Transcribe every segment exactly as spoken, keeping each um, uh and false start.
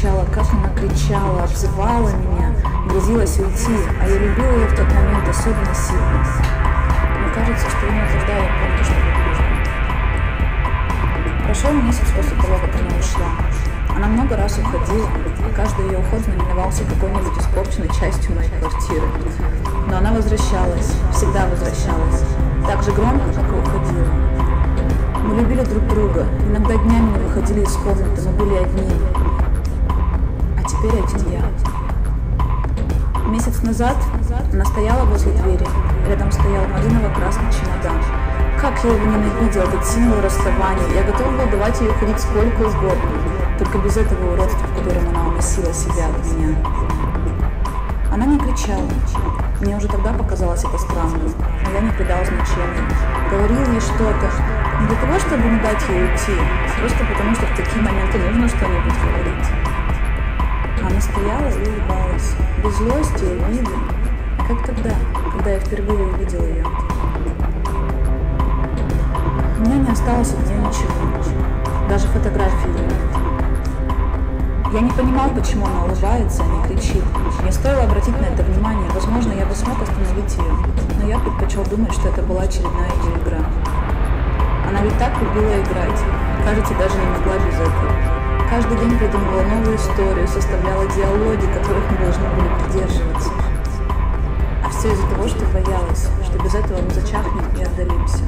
кричала, как она кричала, обзывала меня, грозилась уйти, а я любила ее в тот момент особенно сильно. Мне кажется, что именно тогда я поняла, что люблю. Прошел месяц после того, как она ушла. Она много раз уходила, и каждый ее уход знаменовался какой-нибудь испорченной частью моей квартиры. Но она возвращалась, всегда возвращалась, так же громко, как и уходила. Мы любили друг друга, иногда днями не выходили из комнаты, мы были одни. А теперь один я. Месяц назад она стояла возле двери, рядом стоял малиново-красный чемодан. Как я его ненавидел, этот символ расставания. Я готова была давать ей уходить сколько угодно, только без этого уродства, в котором она уносила себя от меня. Она не кричала. Мне уже тогда показалось это странным, но я не придал значения. Говорил ей что-то не для того, чтобы не дать ей уйти, а просто потому, что в такие моменты нужно что-нибудь говорить. Она стояла и улыбалась, без злости и обиды, как тогда, когда я впервые увидела ее. У меня не осталось от нее ничего, даже фотографии нет. Я не понимал, почему она улыбается, а не кричит. Мне стоило обратить на это внимание, возможно, я бы смог остановить ее, но я предпочел думать, что это была очередная ее игра. Она ведь так любила играть, кажется, даже не могла без этого. Каждый день придумывала новую историю, составляла диалоги, которых мы должны были придерживаться. А все из-за того, что боялась, что без этого мы зачахнем и отдалимся.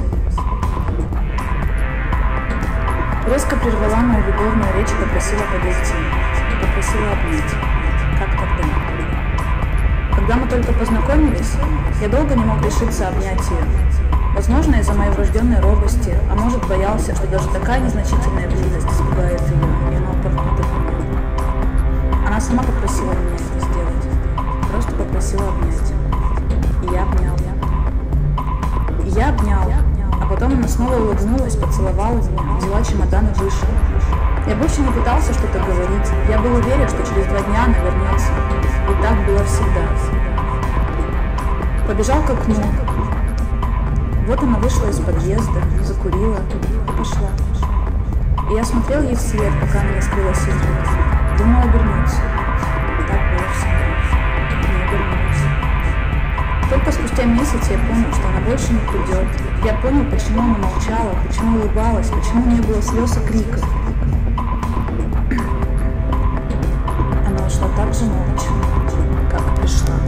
Резко прервала мою любовную речь и попросила подойти. Попросила обнять. Как тогда? Когда мы только познакомились, я долго не мог решиться обнять ее. Возможно, из-за моей врожденной робости, а может, боялся, что даже такая незначительная близость испугает ее, и она упорхнет от меня. Она сама попросила меня это сделать. Просто попросила обнять. И я обнял. И я обнял. А потом она снова улыбнулась, поцеловала меня, взяла чемодан и вышла. Я больше не пытался что-то говорить. Я был уверен, что через два дня она вернется. И так было всегда. Побежал к окну. Вот она вышла из подъезда, закурила и пошла. И я смотрел ей вслед, пока она не скрылась из виду. Думал обернуться. И так было всегда. Не обернулась. Только спустя месяц я понял, что она больше не придет. Я понял, почему она молчала, почему улыбалась, почему не было слез и криков. Она ушла так же молча, как пришла.